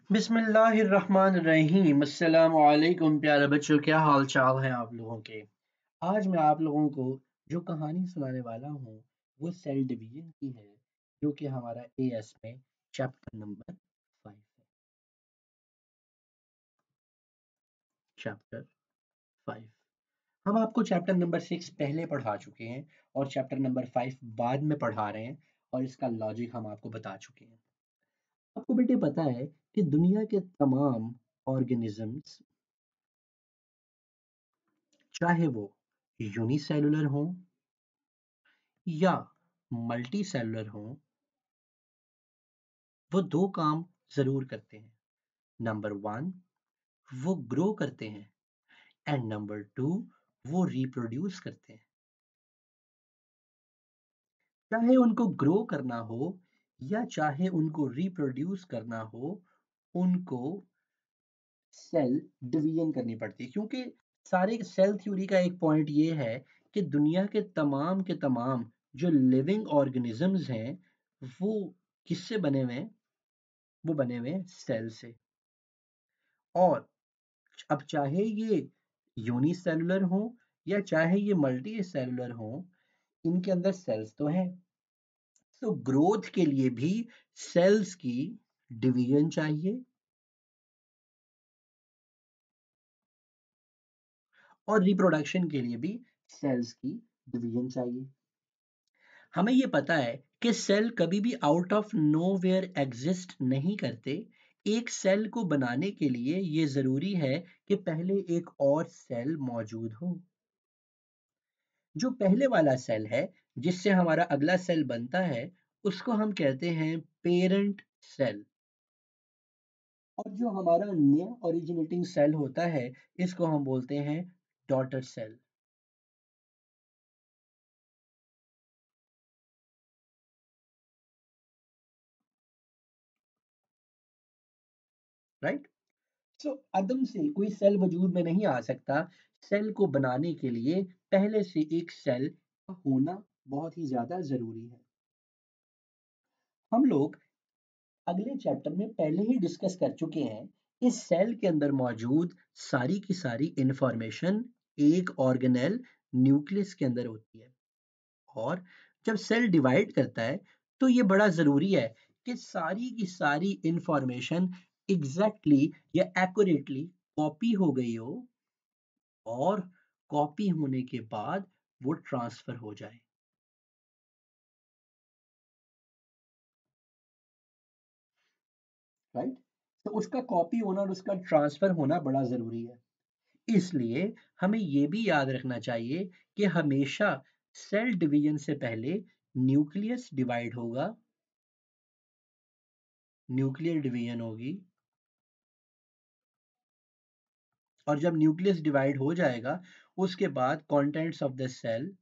बिस्मिल्लाहिर्रहमानिर्रहीम। अस्सलाम वालेकुम प्यारे बच्चों, क्या हाल चाल है आप लोगों के। आज मैं आप लोगों को जो कहानी सुनाने वाला हूँ वो सेल डिवीजन की है, जो कि हमारा एएस में चैप्टर नंबर 5 है। चैप्टर 5 हम आपको चैप्टर नंबर 6 पहले पढ़ा चुके हैं और चैप्टर नंबर 5 बाद में पढ़ा रहे हैं, और इसका लॉजिक हम आपको बता चुके हैं। आपको बेटे पता है कि दुनिया के तमाम ऑर्गेनिजम्स, चाहे वो यूनिसेलुलर हों या मल्टी सेलुलर हों, वो दो काम जरूर करते हैं। नंबर वन, वो ग्रो करते हैं, एंड नंबर टू, वो रिप्रोड्यूस करते हैं। चाहे उनको ग्रो करना हो या चाहे उनको रिप्रोड्यूस करना हो, उनको सेल डिवीजन करनी पड़ती है, क्योंकि सारे सेल थ्योरी का एक पॉइंट ये है कि दुनिया के तमाम जो लिविंग ऑर्गेनिजम्स हैं वो किससे बने हुए हैं? वो बने हुए हैं सेल से। और अब चाहे ये यूनिसेलुलर हो या चाहे ये मल्टी सेलुलर हो, इनके अंदर सेल्स तो हैं। तो ग्रोथ के लिए भी सेल्स की डिवीजन चाहिए, और रिप्रोडक्शन के लिए भी सेल्स की डिवीजन चाहिए। हमें ये पता है कि सेल कभी भी आउट ऑफ नोवेयर एग्जिस्ट नहीं करते। एक सेल को बनाने के लिए ये जरूरी है कि पहले एक और सेल मौजूद हो। जो पहले वाला सेल है जिससे हमारा अगला सेल बनता है, उसको हम कहते हैं पेरेंट सेल। और जो हमारा नया ओरिजिनेटिंग सेल होता है, इसको हम बोलते हैं डॉटर सेल। राइट। सो अदम से कोई सेल वजूद में नहीं आ सकता। सेल को बनाने के लिए पहले से एक सेल का होना बहुत ही ज्यादा जरूरी है। हम लोग अगले चैप्टर में पहले ही डिस्कस कर चुके हैं, इस सेल के अंदर मौजूद सारी की सारी इंफॉर्मेशन एक ऑर्गेनेल न्यूक्लियस के अंदर होती है। और जब सेल डिवाइड करता है तो ये बड़ा जरूरी है कि सारी की सारी इंफॉर्मेशन एग्जैक्टली या एक्यूरेटली कॉपी हो गई हो, और कॉपी होने के बाद वो ट्रांसफर हो जाए। राइट। तो उसका कॉपी होना और उसका ट्रांसफर होना बड़ा जरूरी है। इसलिए हमें ये भी याद रखना चाहिए कि हमेशा सेल डिवीजन से पहले न्यूक्लियस डिवाइड होगा, न्यूक्लियर डिवीजन होगी, और जब न्यूक्लियस डिवाइड हो जाएगा उसके बाद कंटेंट्स ऑफ द सेल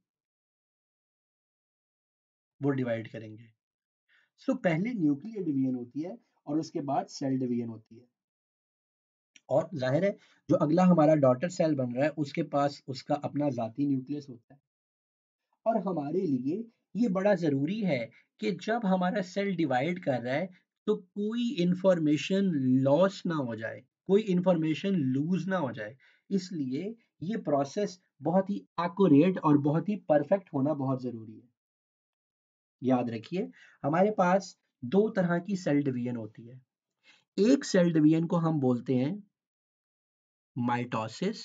वो डिवाइड करेंगे। सो पहले न्यूक्लियर डिवीजन होती है और उसके बाद सेल डिवीजन होती है। और जाहिर है जो अगला हमारा डॉटर सेल बन रहा है उसके पास उसका अपना जाती न्यूक्लियस होता है। और हमारे लिए ये बड़ा जरूरी है कि जब हमारा सेल डिवाइड कर रहा है तो कोई इंफॉर्मेशन लॉस ना हो जाए, कोई इंफॉर्मेशन लूज ना हो जाए। इसलिए ये प्रोसेस बहुत ही एक्यूरेट और बहुत ही परफेक्ट होना बहुत जरूरी है। याद रखिए, हमारे पास दो तरह की सेल डिवीजन होती है। एक सेल डिवीजन को हम बोलते हैं माइटोसिस,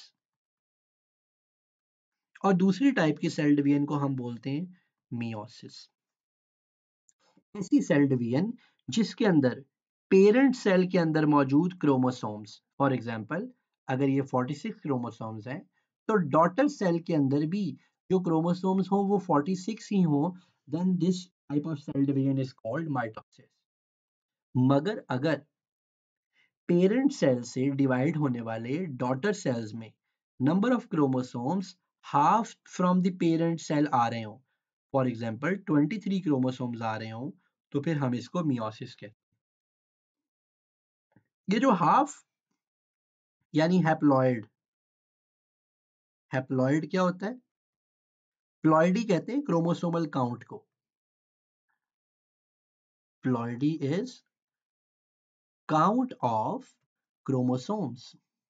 और दूसरी टाइप की सेल डिवीजन को हम बोलते हैं मियोसिस। ऐसी सेल डिवीजन जिसके अंदर पेरेंट सेल के अंदर मौजूद क्रोमोसोम्स, फॉर एग्जांपल अगर ये 46 क्रोमोसोम्स हैं, तो डॉटर सेल के अंदर भी जो क्रोमोसोम्स हो वो 46 ही हो, then this type of cell division is called mitosis. मगर अगर पेरेंट सेल से डिवाइड होने वाले डॉटर सेल्स में number of chromosomes half from the parent cell आ रहे हो, फॉर एग्जांपल 23 क्रोमोसोम्स आ रहे हो, तो फिर हम इसको मियोसिस कहते हैं। ये जो हाफ यानी हैप्लॉइड, हैप्लॉइड क्या होता है? प्लॉइडी कहते हैं क्रोमोसोमल काउंट को। Ploidy is count of chromosomes,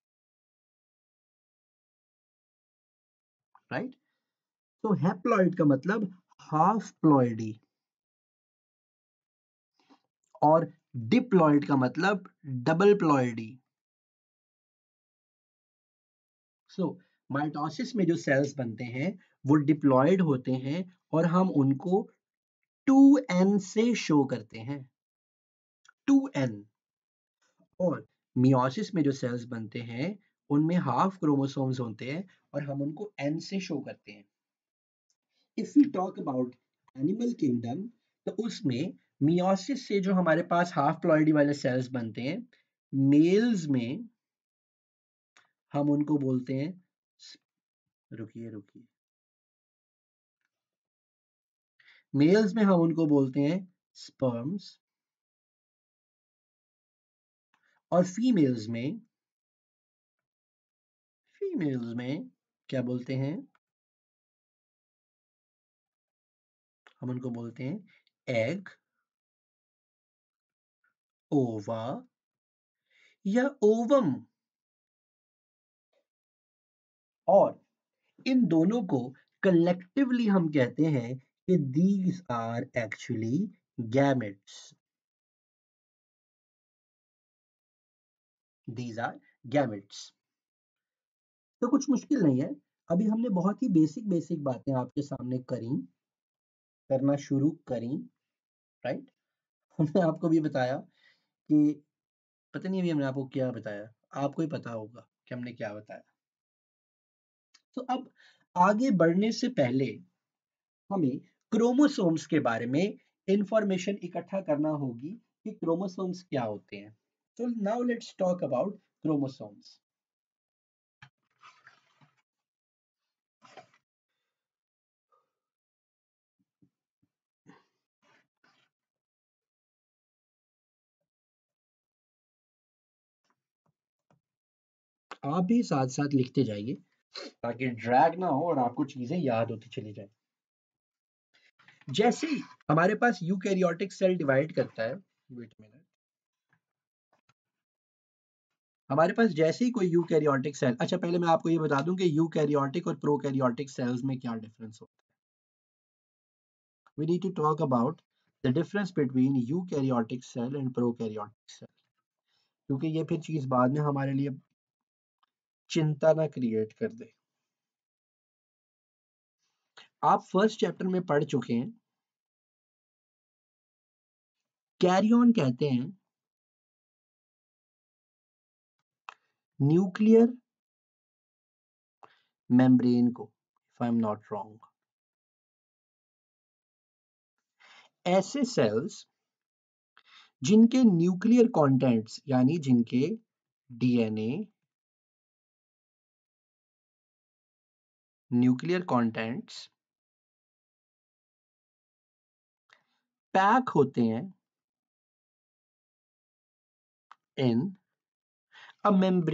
right? तो हैप्लॉइड का मतलब हाफ प्लॉइडी और डिप्लॉइड का मतलब डबल प्लॉइडी। सो माइटोसिस में जो सेल्स बनते हैं वो डिप्लॉयड होते हैं और हम उनको 2n से शो करते हैं, 2n। और मियोसिस में जो सेल्स बनते हैं उनमें हाफ क्रोमोसोम्स होते हैं और हम उनको n से शो करते हैं। If we talk about animal kingdom तो उसमें मियोसिस से जो हमारे पास हाफ प्लॉइडी वाले सेल्स बनते हैं, मेल्स में हम उनको बोलते हैं, रुकिए रुकिए, मेल्स में हम उनको बोलते हैं स्पर्म्स और फीमेल्स में क्या बोलते हैं, हम उनको बोलते हैं एग, ओवा या ओवम। और इन दोनों को कलेक्टिवली हम कहते हैं कि these are actually gametes, these are gametes. तो कुछ मुश्किल नहीं है, अभी हमने बहुत ही बेसिक बेसिक बातें आपके सामने करना शुरू करी, राइट। हमने आपको भी बताया कि पता नहीं अभी हमने आपको क्या बताया, आपको ही पता होगा कि हमने क्या बताया। तो अब आगे बढ़ने से पहले हमें क्रोमोसोम्स के बारे में इंफॉर्मेशन इकट्ठा करना होगी कि क्रोमोसोम्स क्या होते हैं। तो now let's talk about chromosomes. आप भी साथ साथ लिखते जाइए ताकि ड्रैग ना हो और आपको चीजें याद होती चली जाए। जैसे ही हमारे पास यूकैरियोटिक सेल डिवाइड करता है, वेट मिनट, हमारे पास जैसे ही कोई यूकैरियोटिक सेल, अच्छा पहले मैं आपको ये बता दूं कि यूकैरियोटिक और प्रोकैरियोटिक सेल्स में क्या डिफरेंस होता है। We need to talk about the difference between eukaryotic cell and prokaryotic cell, क्योंकि ये फिर चीज बाद में हमारे लिए चिंता ना क्रिएट कर दे। आप फर्स्ट चैप्टर में पढ़ चुके हैं, कैरियन कहते हैं न्यूक्लियर मेम्ब्रेन को, if I am not wrong. ऐसे सेल्स जिनके न्यूक्लियर कंटेंट्स यानी जिनके डीएनए, न्यूक्लियर कंटेंट्स पैक होते हैं इन अ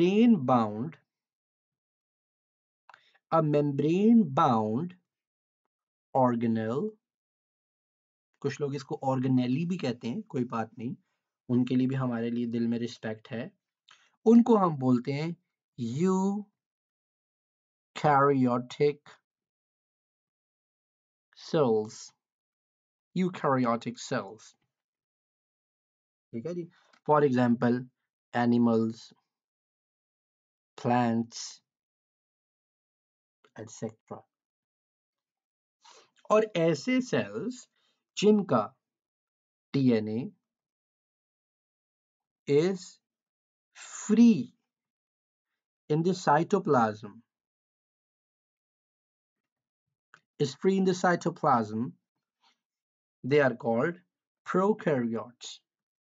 membrane bound organelle, कुछ लोग इसको ऑर्गेनेली भी कहते हैं, कोई बात नहीं, उनके लिए भी हमारे लिए दिल में रिस्पेक्ट है। उनको हम बोलते हैं यूकैरियोटिक सेल्स, यूकैरियोटिक सेल्स, ठीक है जी। For example animals, plants etcetera. और ऐसे सेल्स जिनका DNA is free in the cytoplasm, they are called prokaryotes।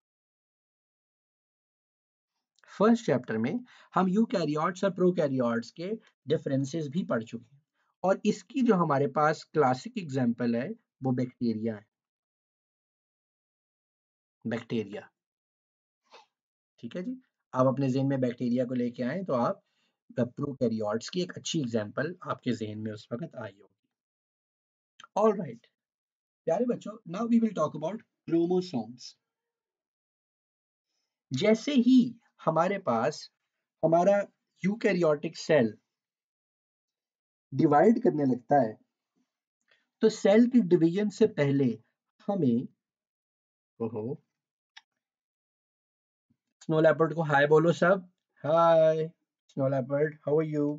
First chapter में हम यूकैरियोट्स और प्रोकैरियोट्स के डिफरेंसेस भी पढ़ चुके हैं और इसकी जो हमारे पास क्लासिक एग्जांपल है वो बैक्टीरिया है, बैक्टीरिया, ठीक है जी। आप अपने ज़हन में बैक्टीरिया को लेके आए तो आप प्रोकैरियोट्स की एक अच्छी एग्जांपल आपके ज़हन में उस वक्त आई होगी। ऑलराइट प्यारे बच्चों, now we will talk about chromosomes. जैसे ही हमारे पास हमारा यूकैरियोटिक सेल डिवाइड करने लगता है, तो सेल की डिवीजन से पहले हमें, ओहो, स्नो लेपर्ड को हाय बोलो सब। Hi snow leopard, how are you?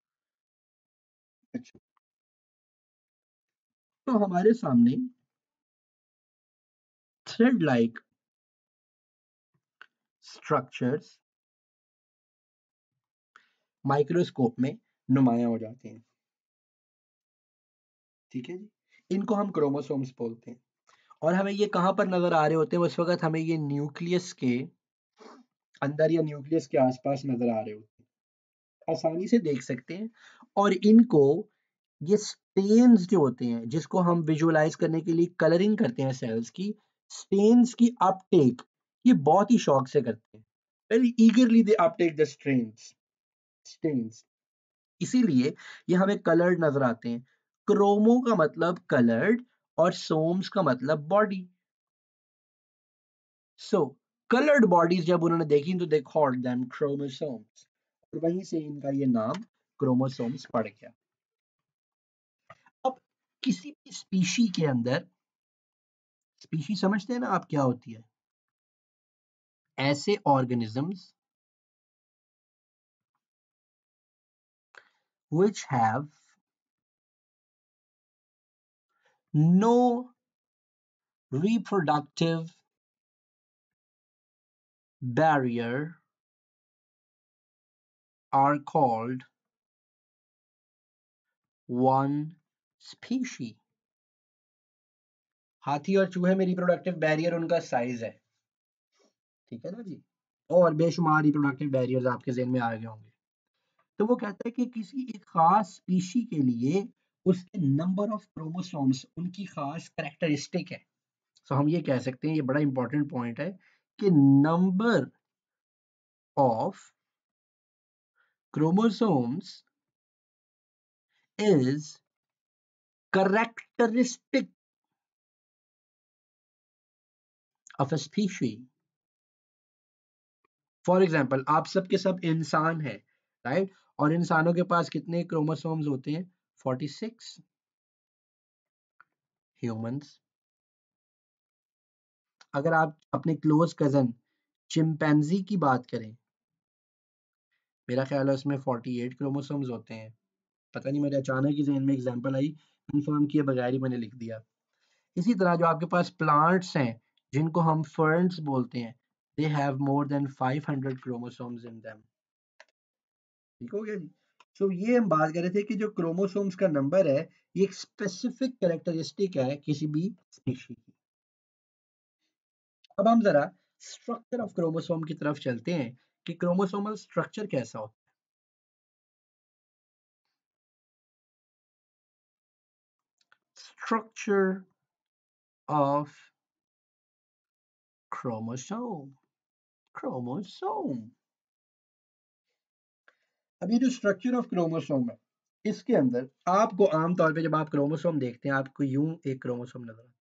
अच्छा, तो हमारे सामने थ्रेड लाइक स्ट्रक्चर्स माइक्रोस्कोप में नुमाया हो जाते हैं। ठीक है जी, इनको हम क्रोमोसोम्स बोलते हैं। और हमें ये कहाँ पर नजर आ रहे होते हैं उस वक्त? हमें ये न्यूक्लियस के अंदर या न्यूक्लियस के आसपास नजर आ रहे होते हैं, आसानी से देख सकते हैं। और इनको, ये स्टेन्स जो होते हैं जिसको हम विजुअलाइज करने के लिए कलरिंग करते हैं सेल्स की, स्टेन्स की अपटेक ये बहुत ही शौक से करते हैं। Very eagerly they uptake the stains. इसीलिए ये हमें कलर्ड नजर आते हैं। क्रोमो का मतलब कलर्ड और सोम्स का मतलब बॉडी। सो कलर्ड बॉडीज जब उन्होंने देखी तो दे कॉल्ड देम क्रोमोसोम्स, और वहीं से इनका ये नाम क्रोमोसोम्स पड़ गया। अब किसी भी स्पीशी के अंदर, स्पीशी समझते हैं ना आप क्या होती है? ऐसे organisms which have no reproductive barrier are called one species। हाथी और चूहे में रिप्रोडक्टिव बैरियर उनका साइज है, ठीक है ना जी। और बेशुमार रिप्रोडक्टिव बैरियर्स आपके ज़हन में आ गए होंगे। तो वो कहता है कि किसी एक खास स्पीशी के लिए उसके नंबर ऑफ क्रोमोसोम्स उनकी खास कैरेक्टरिस्टिक है। सो हम ये कह सकते हैं, ये बड़ा इंपॉर्टेंट पॉइंट है, कि number of chromosomes is characteristic of a species। For example आप सब के सब इंसान हैं, राइट? और इंसानों के पास कितने क्रोमोसोम्स होते हैं? 46। ह्यूमंस, अगर आप अपने क्लोज कजन चिंपैंजी की बात करें, मेरा ख्याल है उसमें 48 क्रोमोसोम्स होते हैं। पता नहीं, मेरे अचानक ही ज़हन में एग्जांपल आई, कंफर्म किए बगैर ही मैंने लिख दिया। इसी तरह जो आपके पास प्लांट्स हैं जिनको हम फर्न्स बोलते हैं, they have more than 500 chromosomes in them. ठीक हो गया जी। सो ये हम बात कर रहे थे कि जो क्रोमोसोम्स का नंबर है, ये एक स्पेसिफिक कैरेक्टरिस्टिक है किसी भी स्पीशी की। अब हम जरा स्ट्रक्चर ऑफ क्रोमोसोम की तरफ चलते हैं कि क्रोमोसोमल स्ट्रक्चर कैसा होता है। Structure of chromosome, chromosome. अब ये जो स्ट्रक्चर ऑफ क्रोमोसोम है, इसके अंदर आपको आमतौर पे जब आप क्रोमोसोम देखते हैं, आपको यूं एक क्रोमोसोम नजर आता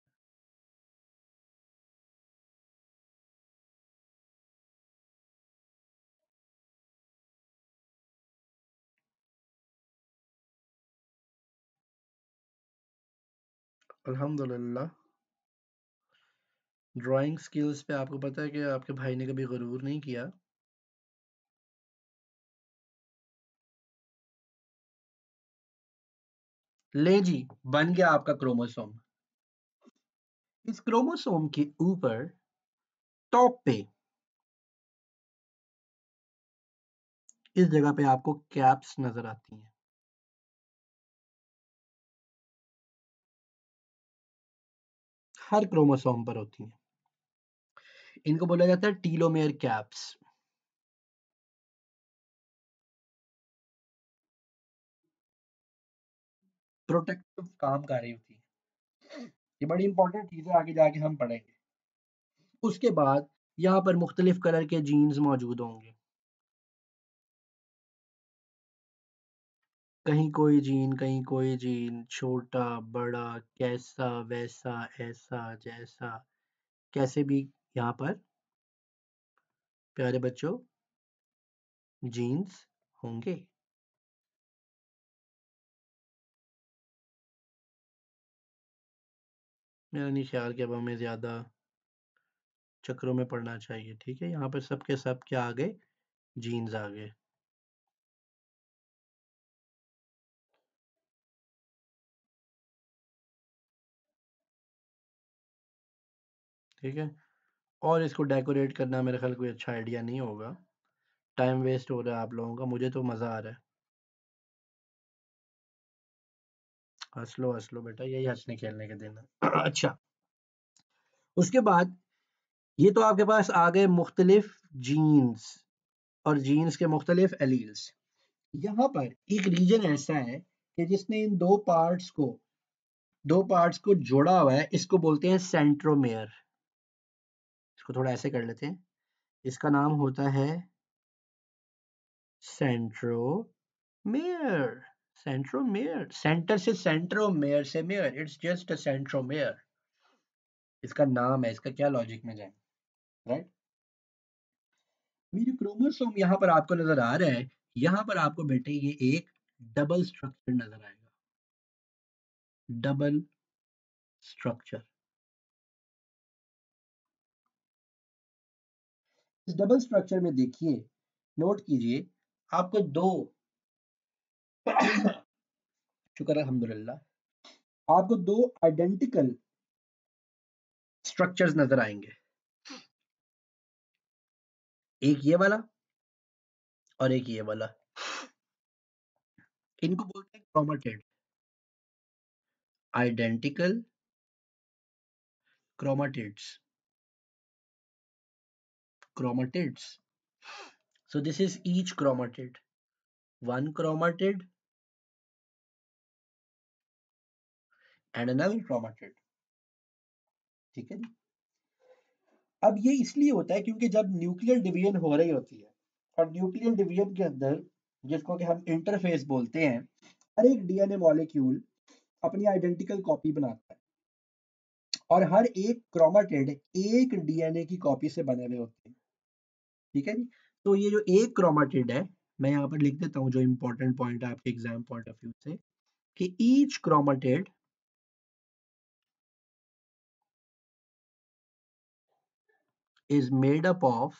है। अल्हम्दुलिल्लाह, ड्राइंग स्किल्स पे आपको पता है कि आपके भाई ने कभी गुरूर नहीं किया। ले जी, बन गया आपका क्रोमोसोम। इस क्रोमोसोम के ऊपर टॉप पे इस जगह पे आपको कैप्स नजर आती हैं। हर क्रोमोसोम पर होती हैं। इनको बोला जाता है टीलोमेयर कैप्स। प्रोटेक्टिव काम कर रही होती है। ये बड़ी इंपॉर्टेंट चीज है, आगे जाके हम पढ़ेंगे। उसके बाद यहाँ पर मुख्तलिफ कलर के जीन्स मौजूद होंगे। कहीं कोई जीन, कहीं कोई जीन, छोटा बड़ा, कैसा वैसा ऐसा जैसा, कैसे भी यहाँ पर प्यारे बच्चों, जीन्स होंगे। मेरा नहीं ख्याल कि अब हमें ज़्यादा चक्रों में पड़ना चाहिए। ठीक है, यहाँ पर सब के सब क्या आ गए, जीन्स आ गए। ठीक है, और इसको डेकोरेट करना मेरे ख्याल कोई अच्छा आइडिया नहीं होगा। टाइम वेस्ट हो रहा है आप लोगों का, मुझे तो मज़ा आ रहा है। हंस लो बेटा, यही हंसने खेलने के दिन है। अच्छा, उसके बाद ये तो आपके पास आ गए मुख्तलिफ जीन्स और जीन्स के मुख्तलिफ एलील्स। यहाँ पर एक रीजन ऐसा है कि जिसने इन दो पार्ट्स को जोड़ा हुआ है, इसको बोलते हैं सेंट्रोमेयर। इसको थोड़ा ऐसे कर लेते हैं, इसका नाम होता है सेंट्रोमेयर। सेंट्रोमेयर, सेंटर से सेंट्रोमेयर से mere, it's just a centromere. इसका नाम है, इसका क्या लॉजिक में जाए, राइट। ये जो क्रोमोसोम यहाँ पर आपको नजर आ रहा है, यहाँ पर आपको बेटे ये एक डबल स्ट्रक्चर नजर आएगा। डबल स्ट्रक्चर, इस डबल स्ट्रक्चर में देखिए, नोट कीजिए, आपको दो शुक्र अल्हम्दुलिल्लाह, आपको दो आइडेंटिकल स्ट्रक्चर्स नजर आएंगे। एक ये वाला और एक ये वाला, इनको बोलते हैं chromatid. Identical chromatids, chromatids. So this is each chromatid. One chromatid and another chromatid. ठीक है जी। अब ये इसलिए होता है क्योंकि जब न्यूक्लियर डिवीजन हो रही होती है, और न्यूक्लियर डिवीजन के अंदर, जिसको कि हम इंटरफेस बोलते हैं, हर एक डीएनए मॉलिक्यूल अपनी आइडेंटिकल कॉपी बनाता है, और हर एक क्रोमेटिड एक डीएनए की कॉपी से बने हुए होते हैं। ठीक है जी। तो ये जो एक क्रोमेटिड है, मैं यहाँ पर लिख देता हूँ जो इंपॉर्टेंट पॉइंट है आपके एग्जाम पॉइंट ऑफ व्यू से, कि each chromatid is made up of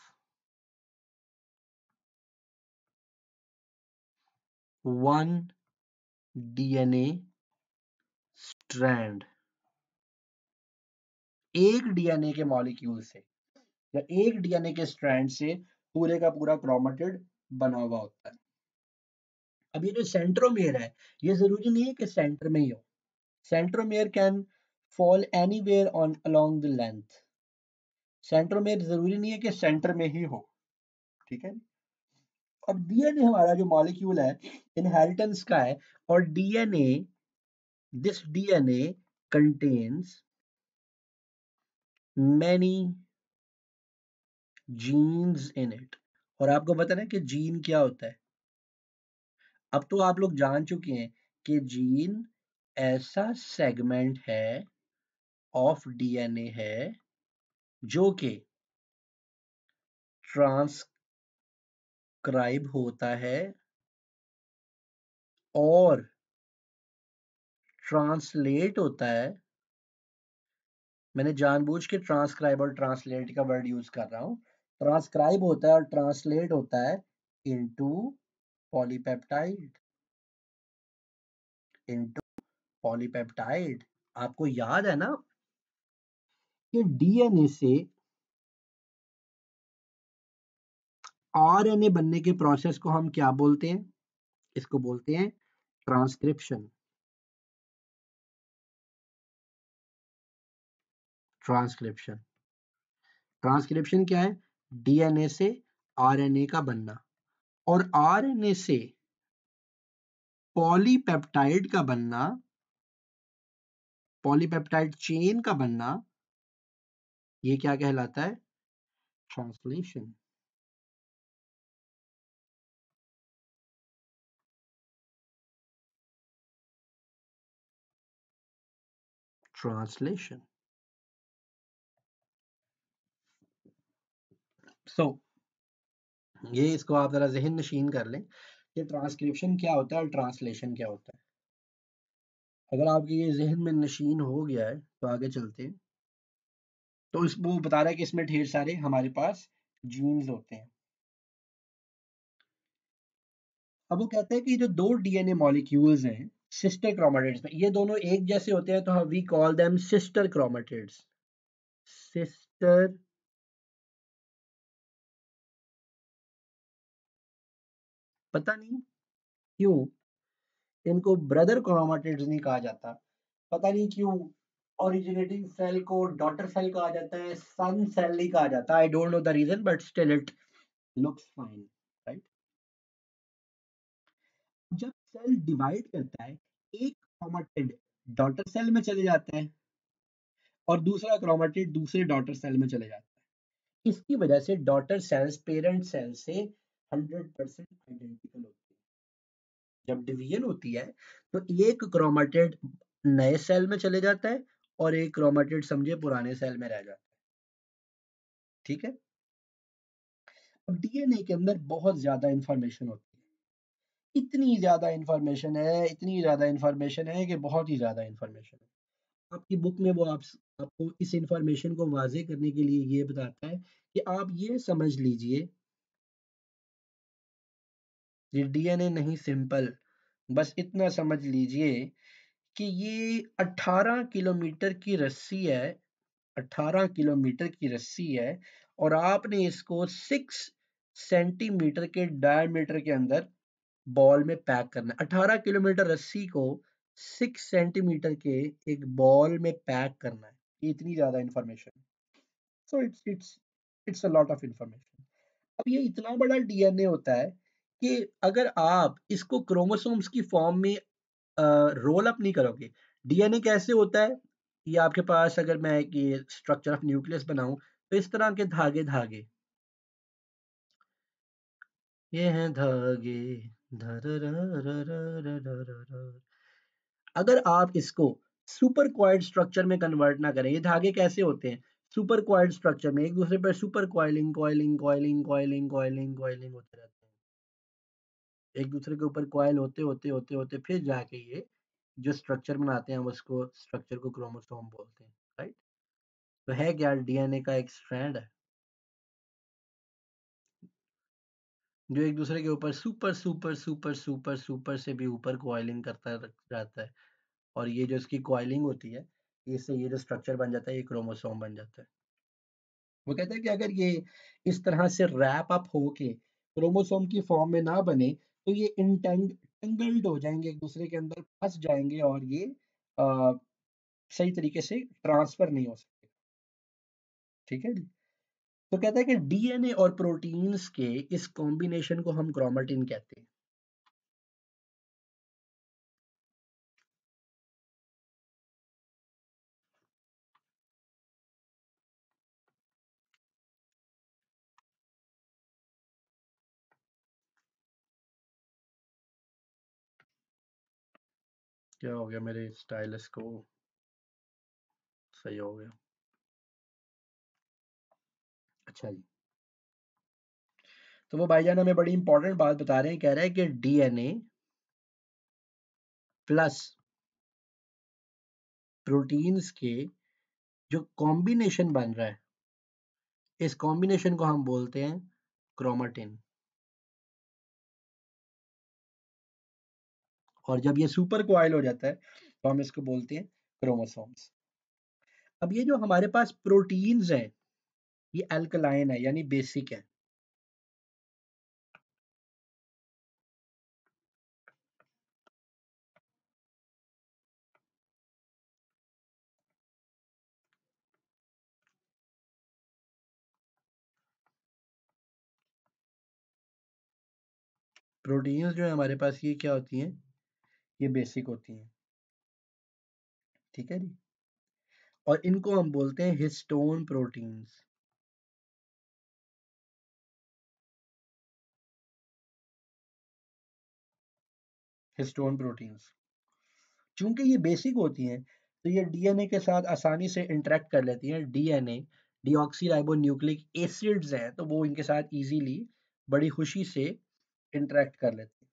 one DNA strand। एक डीएनए के मॉलिक्यूल से या एक डीएनए के स्ट्रैंड से पूरे का पूरा क्रोमेटिड बना हुआ होता है। अब ये जो सेंट्रोमेयर है, ये जरूरी नहीं है कि सेंटर में ही हो। Centromere can fall anywhere on along the length. Centromere जरूरी नहीं है कि सेंटर में ही हो। ठीक है। अब डीएनए हमारा जो मॉलिक्यूल है, इनहेरिटेंस का है, और DNA, this DNA contains many genes in it। और आपको पता है कि जीन क्या होता है? अब तो आप लोग जान चुके हैं कि जीन ऐसा सेगमेंट है ऑफ डीएनए है जो कि ट्रांसक्राइब होता है और ट्रांसलेट होता है। मैंने जानबूझ के ट्रांसक्राइब और ट्रांसलेट का वर्ड यूज कर रहा हूँ। ट्रांसक्राइब होता है और ट्रांसलेट होता है इनटू पॉलीपेप्टाइड, इनटू पॉलीपेप्टाइड। आपको याद है ना कि डीएनए से आरएनए बनने के प्रोसेस को हम क्या बोलते हैं? इसको बोलते हैं ट्रांसक्रिप्शन। ट्रांसक्रिप्शन, ट्रांसक्रिप्शन क्या है? डीएनए से आरएनए का बनना, और आरएनए से पॉलीपेप्टाइड का बनना, पॉलीपेप्टाइड चेन का बनना, ये क्या कहलाता है? ट्रांसलेशन। ट्रांसलेशन। सो ये इसको आप जरा जहन नशीन कर लें कि ट्रांसक्रिप्शन क्या होता है और ट्रांसलेशन क्या होता है। अगर आपके ये जहन में नशीन हो गया है तो आगे चलते हैं। तो इस वो बता रहा है कि इसमें ढेर सारे हमारे पास जीन्स होते हैं। अब वो कहते हैं कि जो दो डीएनए मॉलिक्यूल्स हैं सिस्टर क्रोमेटिड्स में, ये दोनों एक जैसे होते हैं, तो we call them sister chromatids. Sister, पता नहीं क्यों इनको ब्रदर क्रोमेटिड्स नहीं कहा जाता। पता नहीं क्यों ओरिजिनेटिंग सेल को डॉटर सेल कहा जाता है, सन सेल नहीं कहा जाता। I don't know the reason but still it looks fine, right. जब सेल डिवाइड करता है, एक क्रोमेटिड डॉटर सेल में चले जाता है और दूसरा क्रोमेटिड दूसरे डॉटर सेल में चले जाता है। इसकी वजह से डॉटर सेल्स पेरेंट सेल से 100% आइडेंटिकल होती है। जब डिवीजन होती है तो एक क्रोमेटिड नए सेल में चले जाता है और एक क्रोमेटिड समझे पुराने सेल में रह जाता है। ठीक है। अब डीएनए के अंदर बहुत ज्यादा इंफॉर्मेशन होती है। इतनी ज्यादा इंफॉर्मेशन है, इतनी ज्यादा इंफॉर्मेशन है कि बहुत ही ज्यादा इंफॉर्मेशन है। आपकी बुक में वो आपको इस इंफॉर्मेशन को वाजे करने के लिए ये बताता है कि आप ये समझ लीजिए ये डीएनए नहीं सिंपल, बस इतना समझ लीजिए कि ये 18 किलोमीटर की रस्सी है। 18 किलोमीटर की रस्सी है और आपने इसको 6 सेंटीमीटर के डायमीटर के अंदर बॉल में पैक करना है। 18 किलोमीटर रस्सी को 6 सेंटीमीटर के एक बॉल में पैक करना है। ये इतनी ज्यादा information. So it's a lot of information. अब ये इतना बड़ा डीएनए होता है कि अगर आप इसको क्रोमोसोम्स की फॉर्म में रोल अप नहीं करोगे। डीएनए कैसे होता है? ये आपके पास अगर मैं एक ये स्ट्रक्चर ऑफ न्यूक्लियस बनाऊं तो इस तरह के धागे धागे, ये हैं धागे, धररररररररररर। अगर आप इसको सुपर क्वाइल्ड स्ट्रक्चर में कन्वर्ट ना करें, ये धागे कैसे होते हैं? सुपर क्वाइल्ड स्ट्रक्चर में एक दूसरे पर super coiling coiling coiling coiling coiling coiling होते रहते हैं। एक दूसरे के ऊपर कॉइल होते होते होते होते फिर जाके ये जो स्ट्रक्चर बनाते हैं हम उसको स्ट्रक्चर को क्रोमोसोम बोलते हैं, राइट। तो है क्या, डीएनए का एक स्ट्रैंड है जो एक दूसरे के ऊपर super super super super super से भी ऊपर कॉइलिंग जाता है। और ये जो इसकी कॉइलिंग होती है, इससे ये जो स्ट्रक्चर बन जाता है ये क्रोमोसोम बन जाता है। वो कहते हैं कि अगर ये इस तरह से रैप अप होके क्रोमोसोम की फॉर्म में ना बने तो ये इंटेंगल्ड हो जाएंगे, एक दूसरे के अंदर फंस जाएंगे और ये आ, सही तरीके से ट्रांसफर नहीं हो सकते। ठीक है जी। तो कहता है कि डीएनए और प्रोटीन्स के इस कॉम्बिनेशन को हम क्रोमेटिन कहते हैं। क्या हो गया मेरे स्टाइलस को? सही हो गया। अच्छा जी। तो वो भाईजान हमें बड़ी इंपॉर्टेंट बात बता रहे हैं, कह रहे हैं कि डीएनए प्लस प्रोटीन्स के जो कॉम्बिनेशन बन रहा है, इस कॉम्बिनेशन को हम बोलते हैं क्रोमेटिन। और जब ये सुपर कोआइल हो जाता है तो हम इसको बोलते हैं क्रोमोसोम्स। अब ये जो हमारे पास प्रोटीन्स हैं ये अल्कलाइन है यानी बेसिक है। प्रोटीन्स जो है हमारे पास ये क्या होती हैं? ये बेसिक होती हैं। ठीक है जी। और इनको हम बोलते हैं हिस्टोन प्रोटीन्स। हिस्टोन प्रोटीन्स चूंकि ये बेसिक होती हैं तो ये डीएनए के साथ आसानी से इंटरेक्ट कर लेती हैं। DNA deoxy ribo nucleic acids हैं तो वो इनके साथ इजीली बड़ी खुशी से इंटरेक्ट कर लेते हैं।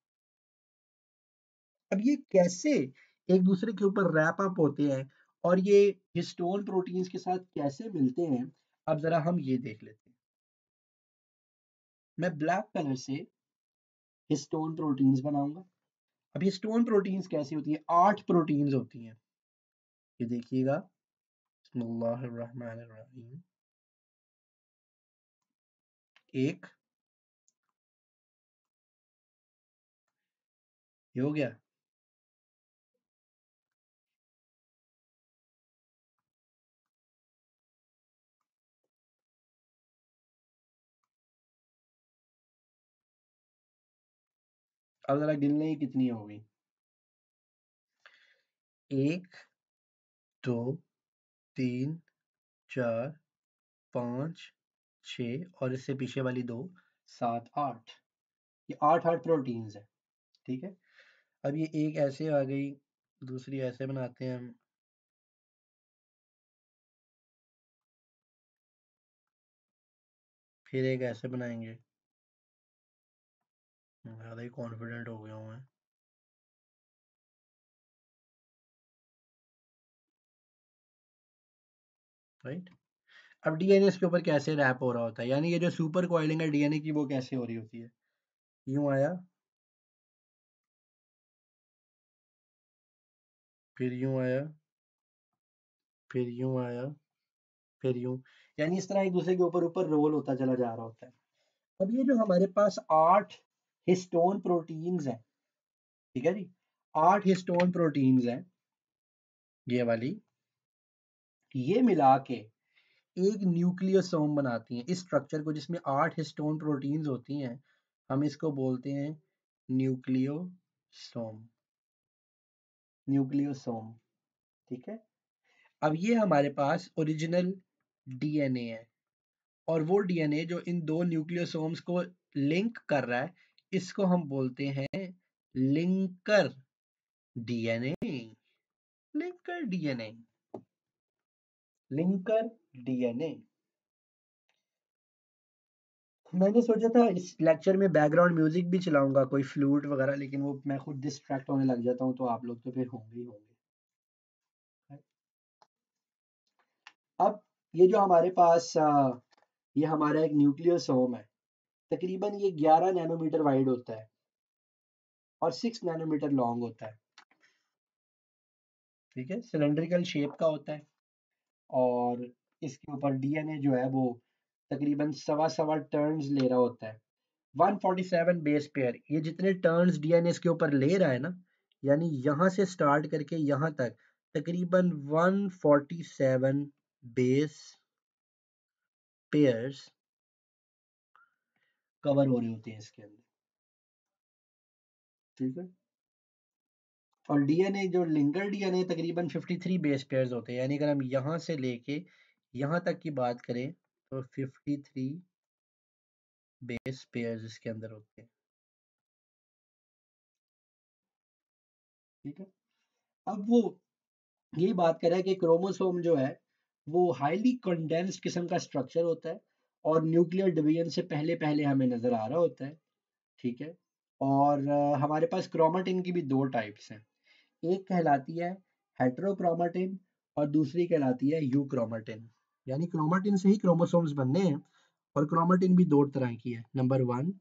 अब ये कैसे एक दूसरे के ऊपर रैप अप होते हैं और ये हिस्टोन प्रोटीन्स के साथ कैसे मिलते हैं, अब जरा हम ये देख लेते हैं। मैं ब्लैक कलर से हिस्टोन प्रोटीन्स बनाऊंगा। अब हिस्टोन प्रोटीन्स कैसी होती है? 8 प्रोटीन्स होती हैं। ये देखिएगा, बिस्मिल्लाहिर्रहमानिर्रहीम। एक, ये हो गया। अब जरा गिनने ही कितनी हो गई? एक, दो, तीन, चार, पाँच, छः और इससे पीछे वाली दो, सात, आठ। ये आठ आठ प्रोटीन्स है। ठीक है। अब ये एक ऐसे आ गई, दूसरी ऐसे बनाते हैं हम, फिर एक ऐसे बनाएंगे। ज़्यादा ही कॉन्फिडेंट हो गया हूँ मैं। राइट। अब डीएनए इसके ऊपर कैसे रैप हो रहा होता है, यानी ये जो सुपर कॉइलिंग है डीएनए की, वो कैसे हो रही होती है? यूं आया, फिर यूं आया, फिर यूं आया, फिर यूं, यानी इस तरह एक दूसरे के ऊपर ऊपर रोल होता चला जा रहा होता है। अब ये जो हमारे पास 8 हिस्टोन प्रोटीन्स हैं, ठीक है जी, 8 हिस्टोन प्रोटीन्स हैं, ये वाली, ये मिला के एक न्यूक्लियोसोम बनाती हैं। इस स्ट्रक्चर को, जिसमें 8 हिस्टोन प्रोटीन्स होती हैं, हम इसको बोलते हैं न्यूक्लियोसोम। न्यूक्लियोसोम, ठीक है। अब ये हमारे पास ओरिजिनल डीएनए है, और वो डीएनए जो इन दो न्यूक्लियोसोम्स को लिंक कर रहा है, इसको हम बोलते हैं linker DNA. Linker DNA, linker DNA. मैंने सोचा था इस लेक्चर में बैकग्राउंड म्यूजिक भी चलाऊंगा, कोई फ्लूट वगैरह, लेकिन वो मैं खुद डिस्ट्रैक्ट होने लग जाता हूँ, तो आप लोग तो फिर होंगे ही होंगे। अब ये जो हमारे पास ये हमारा एक न्यूक्लियोसोम है, तकरीबन ये 11 नैनोमीटर वाइड होता है और 6 नैनोमीटर लॉन्ग होता है। ठीक है, सिलेंड्रिकल शेप का होता है, और इसके ऊपर डीएनए जो है वो तकरीबन सवा सवा टर्न्स ले रहा होता है। 147 बेस पेयर, ये जितने टर्न्स डीएनए इसके ऊपर ले रहा है ना, यानी यहाँ से स्टार्ट करके यहाँ तक तकरीबन 147 बेस पेयर्स कवर हो रहे होते हैं इसके अंदर। ठीक है। और डीएनए जो लिंकर डीएनए तकरीबन 53 बेस पेयर्स होते हैं, यानी अगर हम यहाँ से लेके यहाँ तक की बात करें तो 53 बेस पेयर्स इसके अंदर होते हैं। ठीक है। अब वो यही बात कर रहा है कि क्रोमोसोम जो है वो हाईली कंडेंस्ड किस्म का स्ट्रक्चर होता है, और न्यूक्लियर डिवीजन से पहले पहले हमें नजर आ रहा होता है। ठीक है। और हमारे पास क्रोमेटिन की भी दो टाइप्स हैं, एक कहलाती है हेटेरोक्रोमेटिन और दूसरी कहलाती है यूक्रोमेटिन। यानी क्रोमेटिन से ही क्रोमोसोम्स बनने हैं, और क्रोमेटिन भी दो तरह की है। Number one,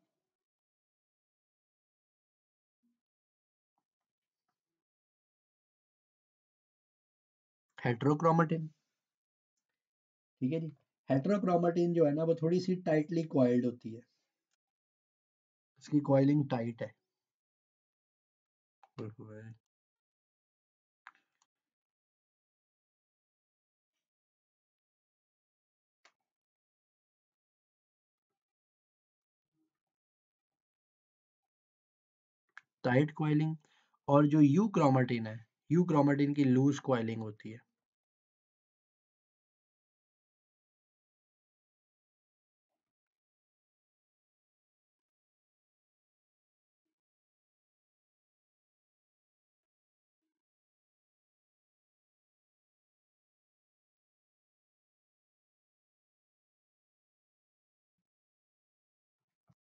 heterochromatin. ठीक है जी। हेटेरोक्रोमेटिन जो है ना, वो थोड़ी सी टाइटली कॉइल्ड होती है, इसकी कॉइलिंग टाइट है। Tight coiling. और जो यू क्रोमेटिन है, यू क्रोमेटिन की लूज कॉइलिंग होती है।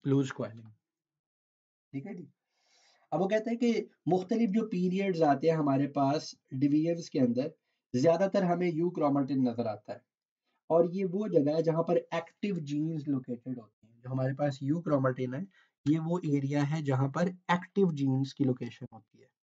Loose coiling. ठीक है जी। अब वो कहते हैं कि मुख्तलिफ जो पीरियड्स आते हैं हमारे पास डिवीजन्स के अंदर, ज्यादातर हमें यू क्रोमेटिन नजर आता है, और ये वो जगह है जहाँ पर एक्टिव जीन्स लोकेटेड होती हैं। जो हमारे पास यू क्रोमेटिन है, ये वो एरिया है जहाँ पर एक्टिव जीन्स की लोकेशन होती है।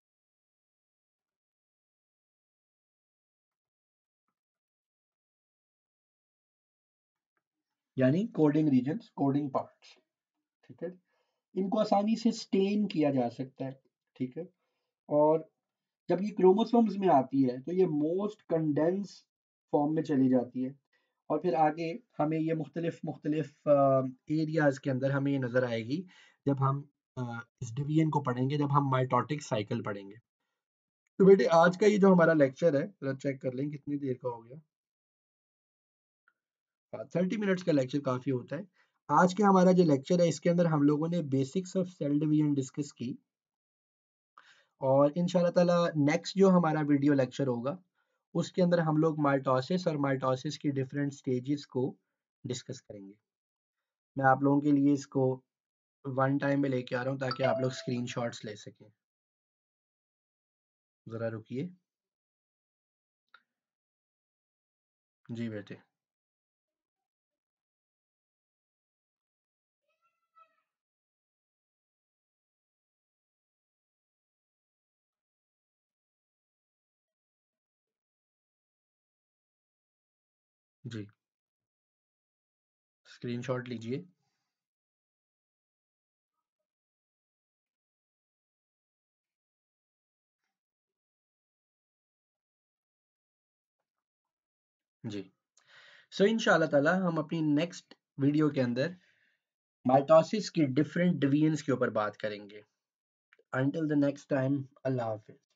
यानी कोडिंग रीजन्स, कोडिंग पार्ट्स। ठीक है, इनको आसानी से स्टेन किया जा सकता है। ठीक है, और जब ये क्रोमोसोम्स में आती है तो ये मोस्ट कंडेंस फॉर्म में चली जाती है, और फिर आगे हमें ये मुख्तलिफ मुख्तलिफ एरियाज के अंदर हमें ये नज़र आएगी जब हम इस डिवीजन को पढ़ेंगे, जब हम माइटोटिक साइकिल पढ़ेंगे। तो बेटे आज का ये जो हमारा लेक्चर है, जरा चेक कर लें कितनी देर का हो गया। हाँ, 30 मिनट्स का लेक्चर काफ़ी होता है। आज के हमारा जो लेक्चर है इसके अंदर हम लोगों ने basics of cell division discuss की, और इंशाल्लाह ताला नेक्स्ट जो हमारा वीडियो लेक्चर होगा उसके अंदर हम लोग माइटोसिस और माइटोसिस की डिफरेंट स्टेजेस को डिस्कस करेंगे। मैं आप लोगों के लिए इसको वन टाइम में लेके आ रहा हूँ ताकि आप लोग स्क्रीनशॉट्स ले सकें। ज़रा रुकिए। जी बेटे। जी, स्क्रीनशॉट लीजिए। जी, सो इंशाल्लाह ताला हम अपनी नेक्स्ट वीडियो के अंदर माइटोसिस की डिफरेंट डिवीजन्स के ऊपर बात करेंगे। Until the next time, Allah Hafiz.